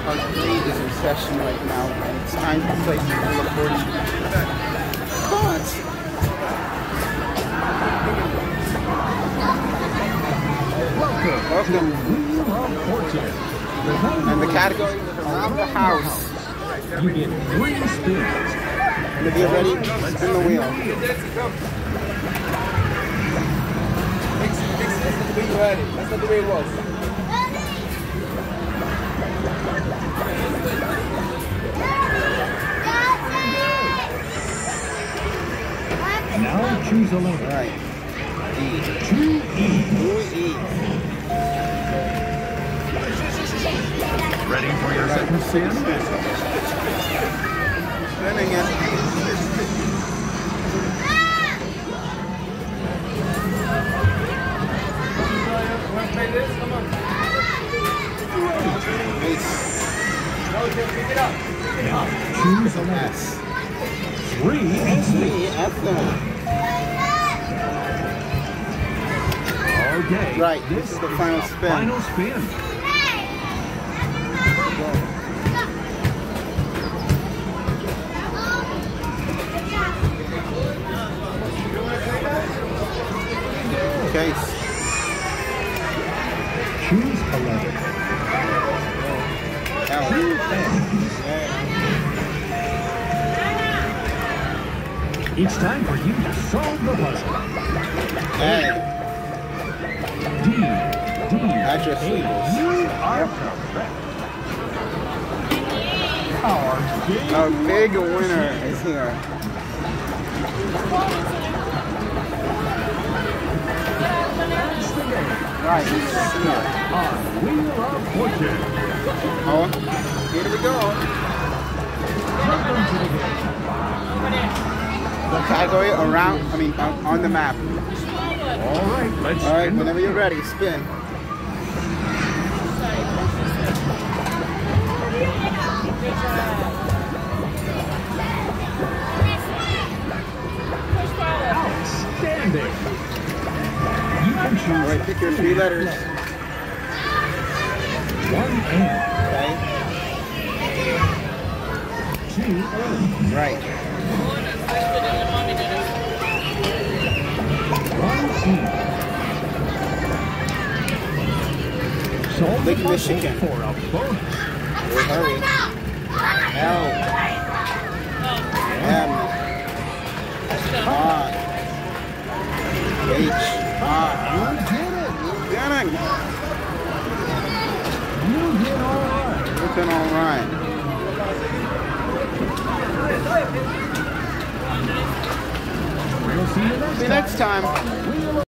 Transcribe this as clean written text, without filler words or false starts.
Arcade is in session right now, and it's time to play some Wheel of Fortune. But welcome. Wheel of Fortune. And the category is around the house. You get 3 spins. And if you're ready, spin the wheel. That's not the way it was. Now choose a letter. Right. E. 2E. 2E. Ready for your second spin? Spinning it. Now choose a letter. S. 3 and 6. F then. Okay. Right, this is the final spin. Final spin. Case. Choose a letter. L. It's time for you to solve the puzzle. A. D. Address labels. You are correct. Our big winner is here. Right, it's here. On Wheel of Fortune. Oh, here we go. Welcome to the game. The category around, on the map. All right, let's All right, spin. whenever you're ready, spin. Outstanding. You can choose. All right, pick your 3 letters. 1 N. Okay. 2 O. Right. 1 E. Solve Lake the puzzle Michigan. for a bonus. Hurry. L. M. R. H. R. You did it. Getting. You did all right. Looking all right. We'll see you next See you next time.